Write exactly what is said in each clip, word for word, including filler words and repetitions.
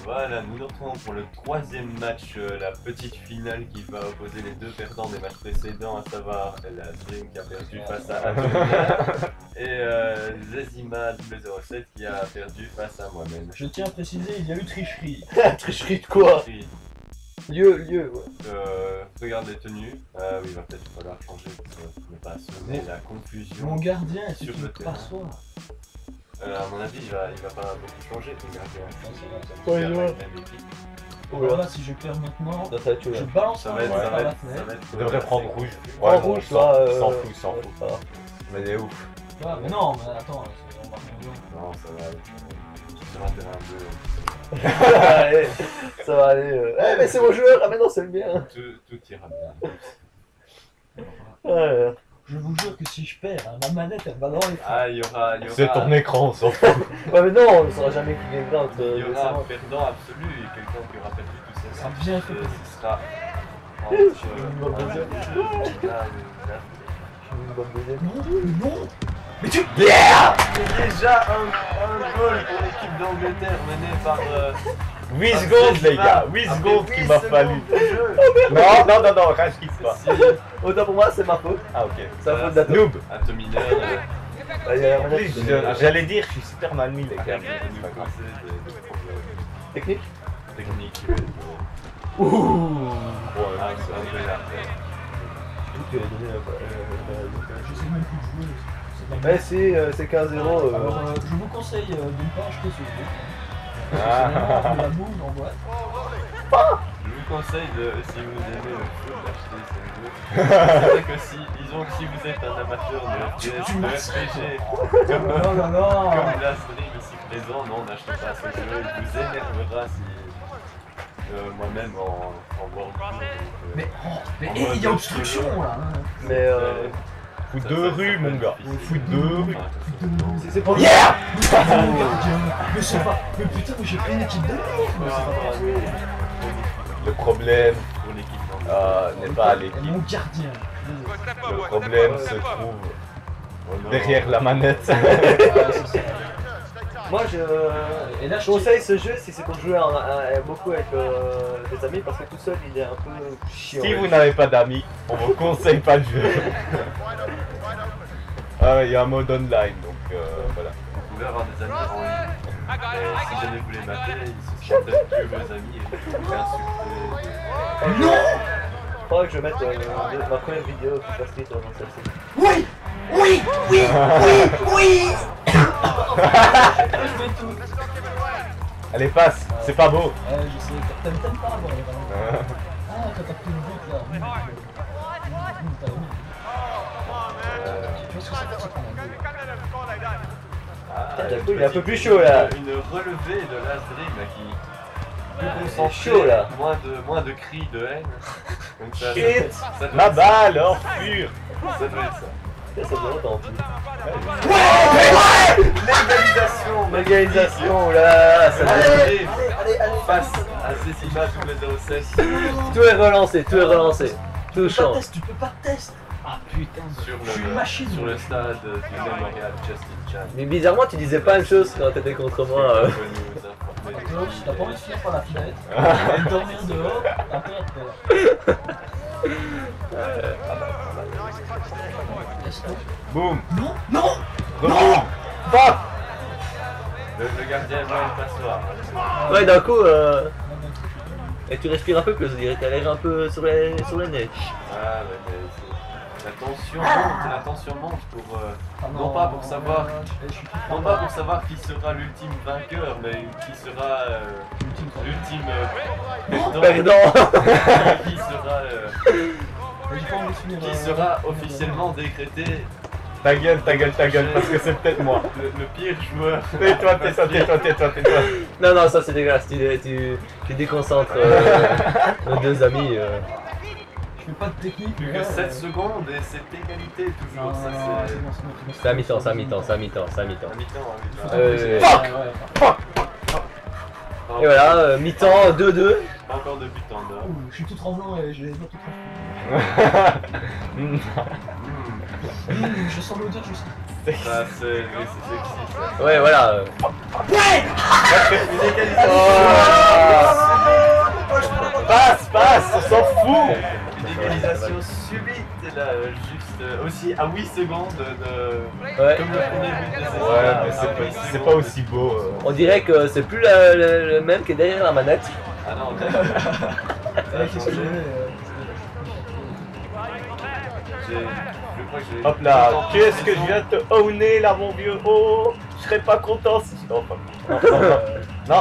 Voilà, nous nous retrouvons pour le troisième match, euh, la petite finale qui va opposer les deux perdants des matchs précédents, à savoir la Dream qui a perdu face à Atomina et euh, Zezima double zéro sept qui a perdu face à moi-même. Je tiens à préciser, il y a eu tricherie. Tricherie de quoi? Tricherie. Lieu, lieu, ouais. Euh, regarde les tenues. Ah oui, il va peut-être falloir changer pour ne pas semer la confusion. Mon gardien est sur une le terrain. passoire. Euh, à mon avis, il va, il va pas beaucoup changer, ton gardien. Ouais, Il ouais. va avec la même équipe. Oh Voilà, là. si je perds maintenant, Non, ça va être chaud, je là. balance Ça un va être, ballon ça par va la être, ça fenêtre. va être. Il devrait prendre rouge. En Ouais, rouge, non, là, il euh, s'en fout, il s'en ouais, fout. ça va. Mais il est ouf. Ah, mais non, mais attends, on va rien. Non, ça va aller. Sur un terrain bleu. Ça va aller, ça va aller. euh. Eh, mais c'est mon joueur! Ah, mais non, c'est le mien! Tout, tout ira bien. Ouais. Je vous jure que si je perds, hein, ma manette elle va dans les freins. Ah, il y aura. il y aura- C'est ton écran, on s'en fout. Ouais, mais non, on ne saura jamais qui gagnera entre. Il y euh, aura un les perdant absolu et quelqu'un qui aura perdu tous ses Ça matchs. vient Et fait ce sera Je entre me vois bien. Là, là. une bonne deuxième. Non, non. Mais tu... Yeah! C'est déjà un, un goal pour l'équipe d'Angleterre menée par. Euh, huit par secondes, Zezima. les gars, huit Après secondes huit qu'il m'a secondes fallu. de jeu. Non, non, non, non, rage quitte pas. Si, Autant pour moi, c'est ma faute. Ah, ok. C'est la Voilà, faute d'Atom. Noob. Atomina, euh, Ah, il y a la En manette. plus, je- J'allais dire, je suis super mal mis, les gars. arrête de nous causer des, des problèmes Technique. techniques. euh, Ouh! Ouais, Ah, c'est un peu là. Tu as donné la balle. Je sais même plus jouer. c'est de la Eh merde. si, euh, c'est quinze zéro. euh. Alors, euh, je vous conseille euh, de ne pas acheter ce jeu. Ah. Personnellement, de la boule en boîte. Je vous conseille de, si vous aimez le foot, d'acheter ce jeu. C'est vrai que si, disons que si vous êtes un amateur de F P S, Tu de m'as- F P G, Oh comme, là là. comme la stream ici présent, non, n'achetez pas ce jeu, il vous énervera si euh, moi-même en, en World Tour, donc, euh, Mais, oh, mais en eh, il y a mode obstruction solo. là. hein. Mais euh. euh, Fout ça- deux ça- rues, ça mon peut gars. être difficile. Fout deux rues. Enfin, ça, c'est- C'est c'est pour le. Yeah! Mon gardien. Mais c'est pas. Mais putain, mais j'ai pris une équipe de merde. Mais c'est pas possible. Le problème pour l'équipe d'Angleterre. euh, n'est pas à Et l'équipe. mon gardien. Le problème se trouve Oh non. derrière la manette. Moi, je. Et là, Je je conseille ce jeu si c'est pour jouer en- en- beaucoup avec euh, des amis parce que tout seul il est un peu chiant. Si vous n'avez pas d'amis, on vous conseille pas de jouer. Ah, il y a un mode online, donc euh, voilà. Vous pouvez avoir des amis en ligne. Et si jamais vous les matez, ils se sentent peut-être que vos amis et vous pouvez insulter. Non. Faudrait que je mette euh, ma première vidéo qui passe vite avant celle-ci. Oui. Oui. Oui. Oui. Oui. Je fais tout. Allez, passe, c'est pas beau. Ouais, je sais. T'aimes t'aimes pas avoir les ballons. Ah, quand t'as pris le but là. Hum, hum, t'as aimé. Tu vois ce que ça fait qu'on a deux. Ah, Putain, une coup, il est un peu petite- plus chaud, là. Une, une relevée de l'Asdrim là, qui. Plus c'est concentrée, chaud, là. Moins de, moins de cris de haine. Donc ça, Shit. ça, ça doit Ma être balle, hors pur. ça. Ça doit être ça. Ça fait longtemps en plus. Légalisation, L'organisation, là, ça Allez, allez, allez, allez, face à Zezima double zéro sept. Tout est relancé, tout est relancé. Tout Tu peux pas change. test, tu peux pas test. Ah putain, Sur je suis une le, machine. sur le stade du Memorial Justin Chan. Mais bizarrement, tu disais pas la même chose quand t'étais contre moi. euh. Qui peut nous informer. Klaus, t'as pas envie de finir par la fenêtre et dormir dehors, t'as peur de terre. Laisse-le. Boum. Non, non. Reboum. Fuck. Le, le gardien voit une passoire. Ouais, d'un coup, euh... et tu respires un peu, que je dirais, t'as l'air un peu sur les, sur les nez. Ah, ouais, mais c'est- la tension monte, la tension monte pour. euh, Ah Non pas pour savoir. Je suis tout non pas pour savoir qui sera l'ultime vainqueur, mais qui sera euh, ultime quoi. l'ultime euh, perdant. Perdant. Qui sera, euh, Mais j'ai pas envie de finir, qui euh, sera finir officiellement décrété Ta gueule, ta gueule, ta gueule, parce que c'est peut-être moi. le, le pire joueur. Tais-toi, tais-toi, tais-toi, tais-toi, tais-toi. Non, non, ça c'est dégueulasse, tu, tu, tu déconcentres euh, nos deux amis. Euh. Je fais pas de technique. Plus mais que ouais, sept euh, secondes et c'est égalité Non, toujours. non, Ça non, c'est. c'est bon, c'est bon, c'est bon. C'est à mi-temps, c'est à mi-temps, c'est à mi-temps, c'est à mi-temps. À mi-temps, hein, oui. Euh, Ouais, fuck. ouais, ouais. Pas Et voilà, euh, mi-temps, deux deux. Pas encore de but en or. Ouh, je suis tout tremblant et j'ai les doigts tout tremblant. Hmm. Mmh, je sens l'odeur juste. Ça, c'est c'est sexy ça. Ouais, voilà. Une égalisation. Passe, passe, on s'en fout. Une égalisation subite là, euh, juste euh, aussi à huit secondes de. Ouais. Comme le premier but de Zezima. Ouais, mais à c'est huit pas, c'est secondes. pas aussi beau. euh. On dirait que c'est plus la- le, le même qui est derrière la manette. Ah non, ça a Ouais, qu'est-ce que changé. je voulais, euh, J'ai- Je crois que j'ai. Hop là, qu'est-ce que je viens de te owner là, mon vieux? Oh, je serais pas content si. Non, pas- non, non, non. Non.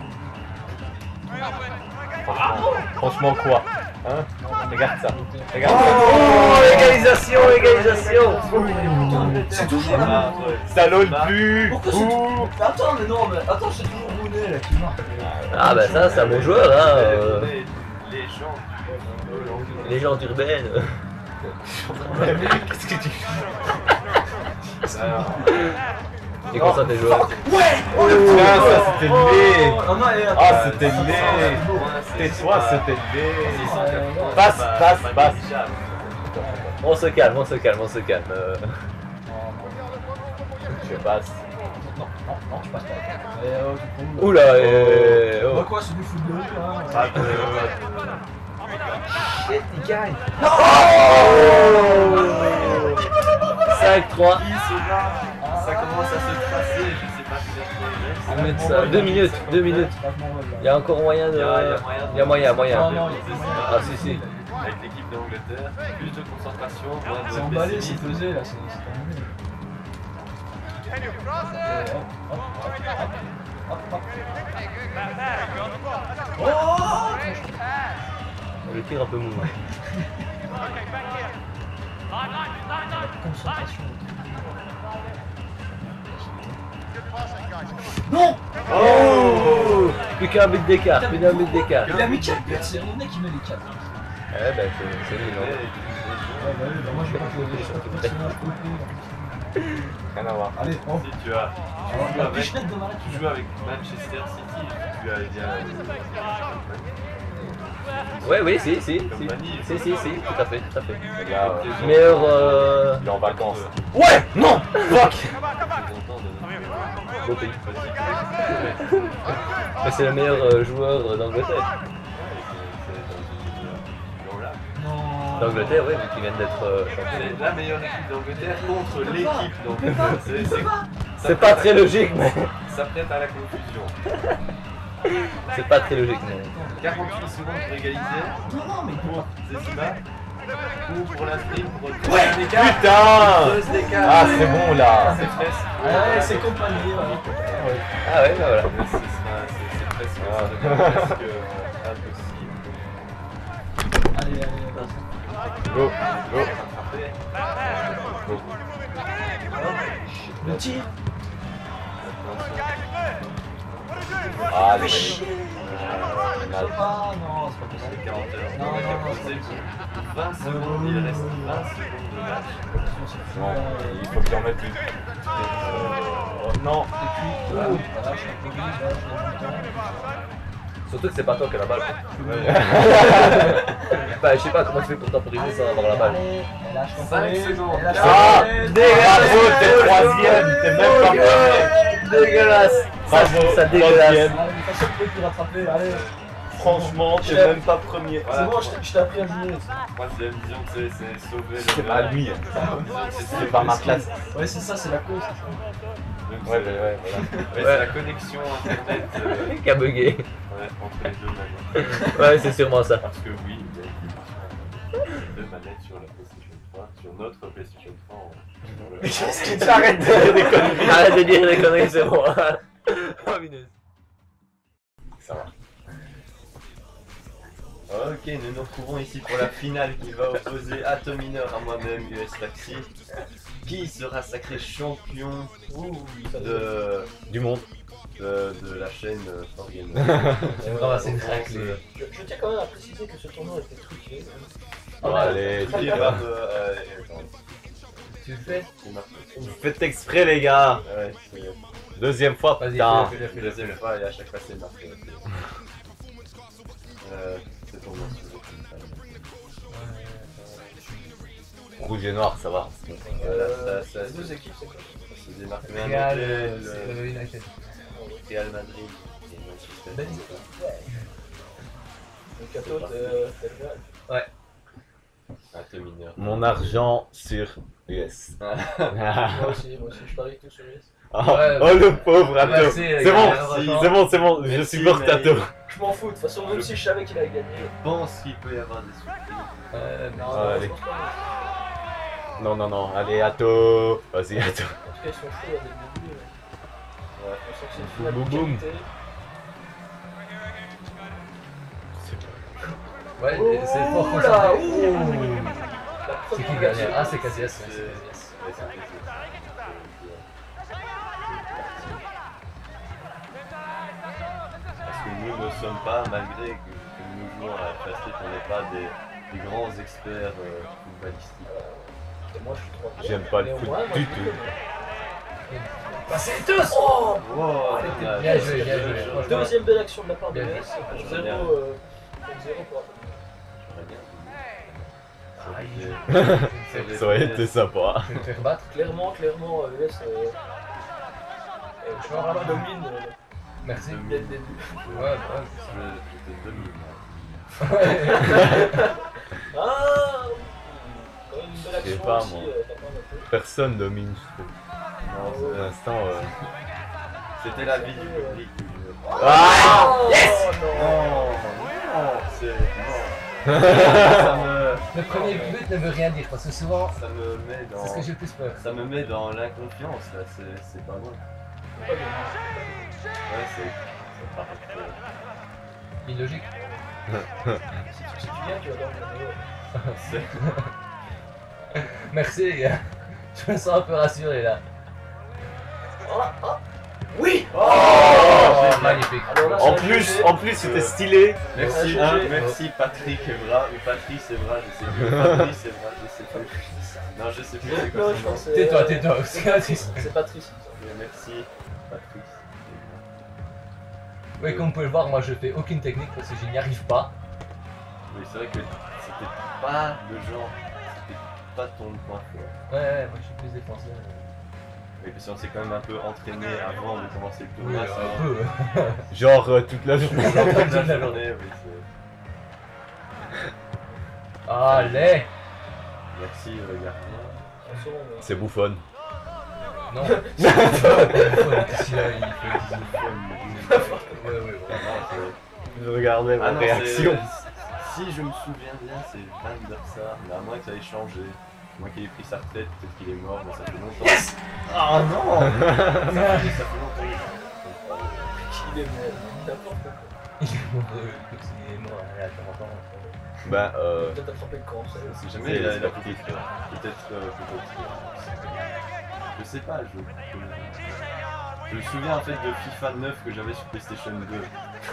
Franchement, franchement quoi? Hein? Regarde ça. Regarde ça. Oh, égalisation, égalisation. C'est toujours la Ah, même. ouais. Ça l'ône plus. Pourquoi c'est Ouh. toujours... Mais attends, mais non, mais attends, c'est toujours Rooney là qui marque. Ah bah ça, c'est un bon joueur, hein. euh, Les, les gens. Légende urbaine. Qu'est-ce que tu fais? Alors, Il est content tes joueurs. Putain, ça c'était laid. Non, non, et Ah, attends. c'était laid. Tais-toi, c'était laid. Passe, Passe, passe, passe. On se calme, on se calme, on se calme. euh. Je passe. Non, non, non, tu passes pas. Eh, oh, tu prends où, là? Oula, euh, Bah oh. quoi, c'est du football là. Ah, ouais, ouais. Shit, il gagne. cinq trois. Qui se bat? Ça commence à se tracer, je sais pas si On met ça. Deux minutes, deux minutes. Il y a encore moyen de. Il y a- il y a moyen de- Il y a moyen, moyen. Non, non, Ah si si. Avec l'équipe d'Angleterre, plus de concentration, moins C'est de emballé, c'est pessimisme. pesé là, c'est c'est terminé. Et hop, hop, hop, hop, hop, hop. Oh! Le tir un peu mou. Concentration. Non! Oh, plus qu'un but d'écart, plus d'un but d'écart. Il a mis quatre buts, c'est Rooney qui met les quatre. Ouais bah c'est c'est nul, non. Ouais, bah oui, bah moi je vais pas jouer les championnats. Rien à voir. Allez, on Si tu as, Alors, tu joues la avec, pichenette de Malak tu joues avec Manchester City, tu as bien Ouais oui si si Comme si. Manille. Si si si, tout à fait, tout à fait. Les gars, euh, Meilleur euh... il est en vacances. Ouais, non, fuck. content de Beau pays. Mais c'est le meilleur euh, joueur d'Angleterre. Non. D'Angleterre, oui, vu qu'ils viennent d'être euh, champions. C'est la meilleure équipe d'Angleterre contre l'équipe d'Angleterre. C'est- c'est- ça C'est pas prête très à- logique, mais Ça prête à la confusion. c'est pas très logique, mais. quarante-huit secondes pour égaliser Non, non, mais pour Zezima ou pour la stream pour Ouais, deux d'écart. putain. Deux d'écart. Ah, c'est bon là. C'est presque. Ouais, c'est compagnie, voilà. Ah ouais, bah voilà. Mais ce sera- C'est c'est presque, Ah. ça devient presque euh, impossible. Allez, allez, vas-y. Go, go. Après, Le tir. Ah, les Ah, non, c'est pas c'est possible. quarante heures. Non, non, non, C'est vingt secondes, il reste vingt secondes de match. Non, il faut qu'il en mette une. Oh, non. Et puis, voilà, je suis un peu gris, là, je l'ai Surtout que c'est pas toi qui as la balle. Bah, je sais pas comment tu fais pour temporiser sans avoir la balle. Allez, elle lâche ton Cinq palais, secondes. elle lâche Ah, ton palais. bravo, t'es troisième, t'es même pas premier. Dégueulasse. Ça, Bravo, ça dégueulasse. troisième. Allez, mais façon, tu peux rattraper, allez. Franchement, t'es même pas premier. C'est bon, je t'ai- je t'ai appris à jouer. Moi, c'est disons que c'est c'est sauver le. C'est pas lui. Disons que c'est C'est pas ma classe. Ouais, c'est ça, c'est la cause. Donc, Ouais, c'est- ouais, ouais, voilà. Ouais, c'est la connexion internet euh, Qui a bugué. ouais, entre les deux manettes. Ouais, c'est sûrement ça. Parce que oui, il y a deux manettes sur la PlayStation trois, sur notre PlayStation trois. on- Mais qu'est-ce que tu arrêtes de dire des conneries? Arrête de dire des conneries, c'est bon. Oh, Vinus. Ça va. Ok, nous nous retrouvons ici pour la finale qui va opposer Atominer à moi-même, U S Taxi. Qui sera sacré champion de, Du monde. de, de la chaîne euh, Forgame. Ah, c'est une raclée. Je, je tiens quand même à préciser que ce tournoi était truqué. Bon, allez, Qui tu va me... euh, attends, Tu le fais? c'est ma Vous faites exprès, les gars. Ouais, c'est... Deuxième fois, Vas-y, putain. fais-le, C'est fais-le, la deuxième fois et à chaque fois c'est marqué. Euh, c'est pour moi. Rouge et noir, ça va. Euh, ça- ça- les deux équipes, c'est quoi? Ça se démarque bien. Real, Le euh, United. Real Madrid et Manchester Ben, City. Le Cato, t'es t'es le Real. Un peu mineur. Mon argent sur U S. Moi aussi, moi aussi, je parie tout sur les. Oh, Ouais, oh, le pauvre Ato. merci, C'est les bon, gars, franchement. c'est bon, c'est bon, je Merci, supporte mais- Ato. Je m'en fous, de toute façon, même si je savais qu'il allait gagner. Je pense qu'il peut y avoir des surprises. Euh, mais- Non, Ah, non, allez. je pense pas. Non, non, non, allez Ato. Vas-y Ato. En tout cas, ils sont chauds dès le début. Ouais. On sent que c'est une finale Boum, de boum. qualité. Ouais, Oh c'est fort là, concentré. ouh. La C'est qui première gagne? version. Ah, c'est Casillas. ouais, C'est- c'est Casillas. ouais, c'est un peu ça. Parce que nous ne sommes pas, malgré que, que nous jouons à la Fast Street, on n'est pas des, des grands experts euh, footballistiques. Et moi, je suis trop J'aime pas le Mais au foot moins, moi, du je tout. connais. Passez tous! Oh, Wow, dommage. Bien joué, bien joué. Franchement. deuxième belle action de la part de Bien Metz. joué. zéro Bien. euh, zéro pour J'aurais bien voulu. Ça Ça aurait été sympa. Je vais me faire battre. Clairement, clairement, euh, U S euh, euh, je vois vraiment domine euh, Merci. dès le début. Ouais, ouais. Je, je te domine. Ouais. Ah, quand même une belle Je sais action pas, aussi, moi. euh, t'as pas noté. Personne domine, je trouve. Non, Pour c'est- l'instant. euh, c'était la vie du public. Ah Oh, Non, non. non, c'est. Non. Ça me, Le premier but ne veut rien dire parce que souvent, ça me met dans. c'est ce que j'ai le plus peur. Ça me met dans l'inconfiance là, c'est c'est pas bon. Pas bien. Ouais, c'est. Ça paraît que- Illogique. Si tu si tu viens, tu vas dans le c'est- Merci les gars. Je me sens un peu rassuré là. Oh, oh. Oui. Oh, Oh, génial. magnifique. Alors là, En c'est plus, jugé. en plus c'était stylé. Merci, Ah, hein, j'ai- merci Patrick Evra, ou Patrice Evra, je sais plus. Patrice Evra, je sais plus. Non, je sais plus c'est quoi Non, son je nom. pense que c'est- Tais-toi, tais-toi. C'est gratis. C'est Patrice. il me semble. Mais Merci Patrice. Oui, comme vous pouvez le voir, moi je fais aucune technique parce que je n'y arrive pas. Oui, c'est vrai que c'était pas le genre, c'était pas ton point fort. Ouais, ouais, moi je suis plus défenseur. Oui, parce qu'on s'est quand même un peu entraîné avant de commencer le Oui, tournoi. un peu. Genre euh, toute la journée. c'est toute la journée, oui, c'est. Allez. Merci le gardien. Attention, euh, C'est bouffonne. Non. Il a, il fait Ouais, ouais, ouais. Je regardais ma Ah non, réaction. c'est- Si je me souviens bien, c'est Van der Sar, mais à moins que ça ait changé. Moi qui ai pris sa retraite, peut-être qu'il est mort, mais ça fait longtemps. Yes. Oh non. Ça fait longtemps. il est mort. N'importe quoi. Il est mort, euh, il est mort à quarante ans. Bah euh. Peut-être attraper le cancer. Si C'est jamais il a, il a sportif. peut-être, euh, peut-être, euh, peut-être, euh, je sais pas, je, je me souviens en fait de FIFA neuf que j'avais sur PlayStation deux.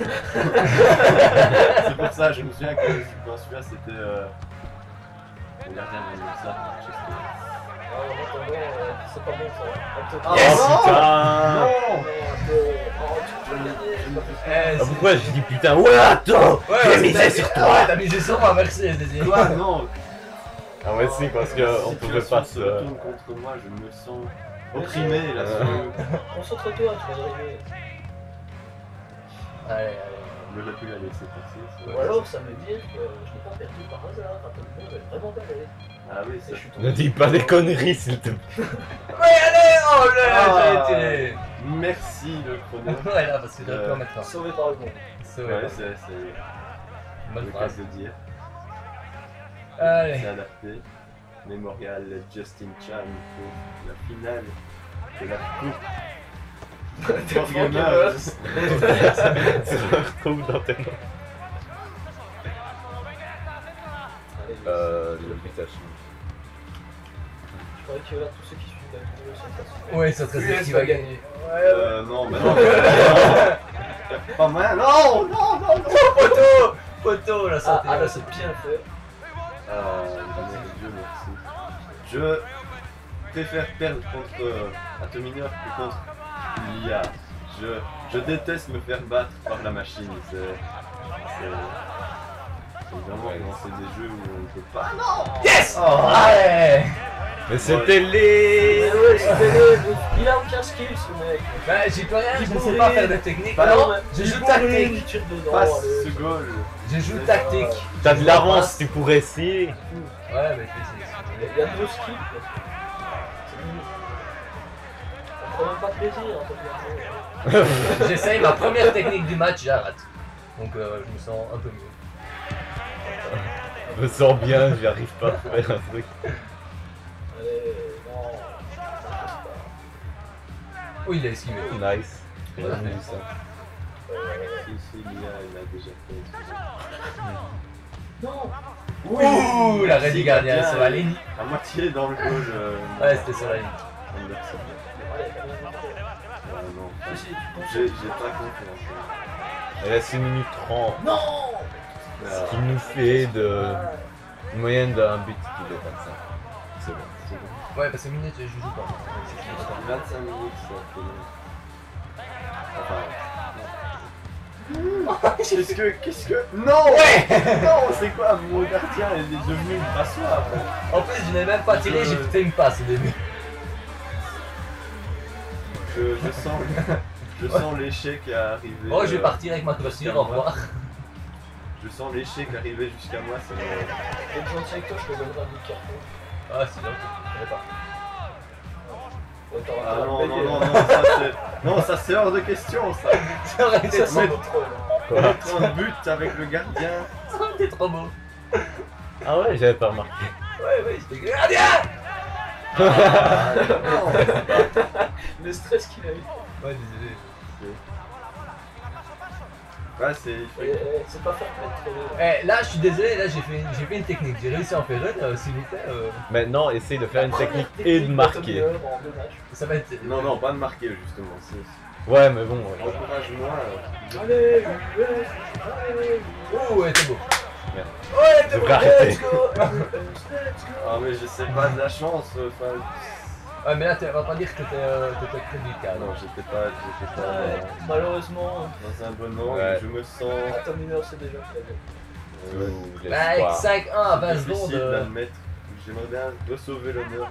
C'est pour ça, je me souviens que dans celui-là c'était euh, le gardien de ça. Ah, en attendant, euh, c'est pas bon ça. Ah, Yes, non. putain. Non, mais, euh, oh, tu peux le gagner, c'est pas possible. Eh, Ah, pourquoi je dis putain? Ouais, attends. Ouais, J'ai ouais, misé t'as- sur Ah toi. ouais, t'as misé sur moi, merci, Dédé. Toi non. Ah ouais si parce que on pouvait pas se se. retourne contre moi, je me sens opprimé là. Euh. sur- Concentre-toi, tu vas y arriver. Allez, allez. Je l'aurais pu la laisser passer. c'est- Ou alors, ça veut dire que je n'ai pas perdu par hasard. Rappelle-moi, elle est vraiment belle. Ah oui, Et ça. je suis tombé. Ne dis pas des conneries s'il te plaît. Ouais, allez, oh là, Ah. j'ai été. Merci le chrono. Ouais, là, parce que j'aurais pu en mettre un. Sauvé par le monde. C'est Ouais, vrai, c'est c'est bonne le cas phrase. de dire. Allez. C'est adapté. Mémorial Justin Chan pour la finale de la coupe. T'es Wargamers. Wargamers. Tu le retrouves dans tes notes. Allez, Euh, le Pikachu. Je croyais que là, tous ceux qui suivent la vidéo sont pas sûrs. Ouais, c'est très U S qui va va gagner. gagner. Euh, non, mais non. Pas mal. Non, non, non, non. Poteau Poteau, la Ah, santé. ah, là, c'est bien fait. Ah, Dieu merci. Je préfère perdre contre euh, Atomineur que contre l'I A. Je, je déteste me faire battre par la machine. C'est. C'est. C'est vraiment Ouais. quand c'est des jeux où on ne peut pas. Yes Oh. Allez Mais c'était les... Mais ouais, c'était les... Il a aucun skill ce mec. Bah, j'y peux rien, Il je ne sais pourrait. pas faire de technique. Bah non, non, je Il joue pourrait, tactique. il tire dedans, Passe allez. ce goal. Je joue tactique. T'as de l'avance, tu pourrais essayer. Ouais, mais c'est. Il y a deux skills. C'est nul. On prend même pas de plaisir en fait. J'essaye ma première technique du match, j'arrête. Donc euh, je me sens un peu mieux. Je me sens bien, j'arrive pas à faire un truc. Allez, non. Ça passe pas. Oh, il a esquivé. Nice. J'ai Ouais. jamais vu ça. Ici, Mia, il a déjà fait. Non. Ouh, la reine du gardien sur la ligne. À moitié dans le goal. Euh, Ouais, c'était sur la ligne. Anderson. Allez, quand même. Ouais, non. Si, si, tu J'ai penses- j'ai pas confiance. Il reste une minute trente. Non. Ce qui nous fait de... une moyenne d'un but qui dépasse ça. C'est bon. C'est bon. Ouais, parce que minute, je joue pas. vingt-cinq minutes, ça fait long. Enfin. Qu'est-ce que. Qu'est-ce que. Non! Non, c'est quoi? Mon gardien il est devenu une passoire. En plus, je n'ai même pas tiré, j'ai fait une passe au début. Je, je sens. Je sens l'échec arriver. Oh, je vais euh, partir avec ma chaussure, au revoir. Je sens l'échec arriver jusqu'à moi, ça me. T'es gentil avec toi, je te donnerai un bout de carton. Ah, c'est gentil, je savais pas. Ouais, t'auras Ah intérêt à non, le non, payer. non, non, ça c'est. Non, ça c'est hors de question ça. Ça aurait été Ça, trop c'est beau. trop. là. Mettre un but avec le gardien. Ça aurait été trop beau. Ah ouais, j'avais pas remarqué. Ouais, ouais, j'étais gardien. Ah, non. Le stress qu'il a eu. Ouais, désolé. Ouais, c'est. Et, eh, c'est pas faire mettre. Eh, là, je suis désolé, là, j'ai fait, une- j'ai fait une technique. J'ai réussi à en faire une, euh, s'il vous plaît. euh, Maintenant, essaye de faire une technique et de marquer. En deux matchs. ça va être. Non, non, pas de marquer justement. c'est- Ouais, mais bon, ouais. Encourage-moi. euh, Allez, U S, allez. Oh, ouais, t'es beau. Ouais, Je devrais arrêter. let's go. Let's go. Ah, mais je sais pas de la chance. Enfin. Ouais, mais là, tu vas pas dire que t'étais euh, t'étais près du cadre. Non, j'étais pas, j'étais pas Ouais, dans, malheureusement, dans un bon angle. Ouais. Je me sens. Atom Mineur c'est déjà fait. euh, ouais, Ouh, Bah, avec l'espoir. cinq un à vingt difficile secondes. euh, d'admettre. J'aimerais bien sauver l'honneur.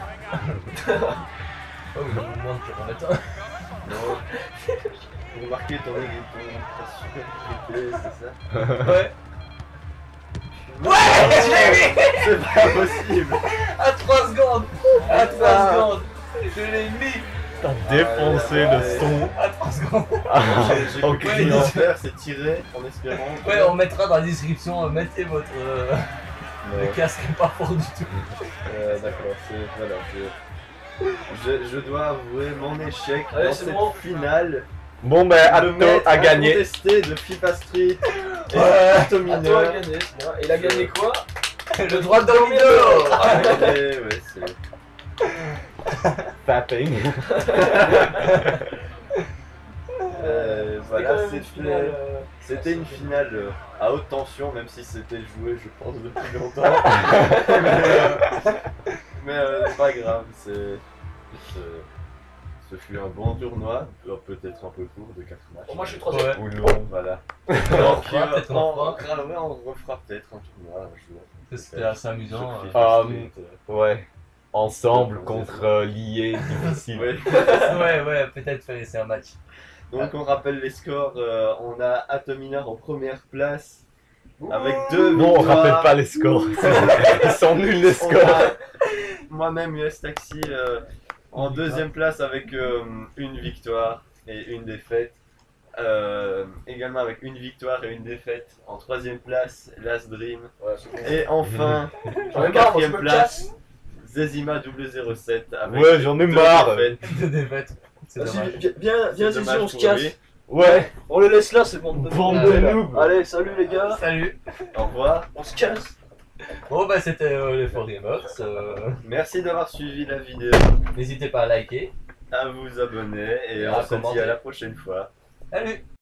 Oh, oui, au moins, tu remets toi. Non. Pour marquer ton ton triplé, c'est ça? Ouais. Ouais, je l'ai vu. C'est pas possible. À trois secondes. À trois Ah. secondes. Je l'ai mis. T'as défoncé Ah, le ouais. son. À trois secondes. J'ai j'ai en compris criant. en faire, c'est tirer en espérant. que- Ouais, on mettra dans la description, euh, mettez votre. euh, Ouais. Le casque est pas fort du tout. Euh, D'accord, c'est. Voilà, je... je. je dois avouer mon échec Allez, dans c'est cette bon. finale. Bon, ben, Le Atto maître a gagné. incontesté de FIFA Street. Et Ouais. Atto À toi à Mineur. gagner, c'est bien. Il a gagné quoi? Le droit de domino. Ouais, ouais, c'est. Tapping. Euh, C'était quand voilà, même une finale, c'était. euh, C'était une finale euh, à haute tension, même si c'était joué, je pense, depuis longtemps. mais euh, mais, euh, c'est pas grave, c'est. c'est- Ce fut un bon tournoi, alors peut-être un peu court de quatre matchs. Bon, moi je suis troisième. Ouais. Ou long. Voilà. On Donc, fera, euh, peut-être on on, fera. on, ouais, on refera peut-être un tournoi un jour. C'était assez amusant. Sur euh. FIFA Ah, Street, euh, Ouais. Ensemble contre euh, liés, difficile. ouais. Ouais, ouais, peut-être faire essayer un match. Donc on rappelle les scores, euh, on a Atominar en première place avec deux Non, on victoires. rappelle pas les scores. Ils sont nuls les On scores. a moi-même U S Taxi euh, en deuxième place avec euh, une victoire et une défaite. Euh, également avec une victoire et une défaite. En troisième place, Last Dream. Ouais, c'est bon. Et enfin, J'en en ai marre, moi, je quatrième me place, Zezima double zéro sept avec Ouais, j'en ai deux marre. défaites. De défaite. C'est Vas-y, dommage. viens, viens, viens, C'est Zizi, dommage on se pour casse. lui. Ouais. On le laisse là, c'est bon. Bande de noobs. Allez, salut les gars, Salut. Au revoir. on se casse. Bon, bah, c'était euh, les four Gamers. euh, Merci d'avoir suivi la vidéo, N'hésitez pas à liker. à vous abonner et Et on à se dit commenter. à la prochaine fois. Salut.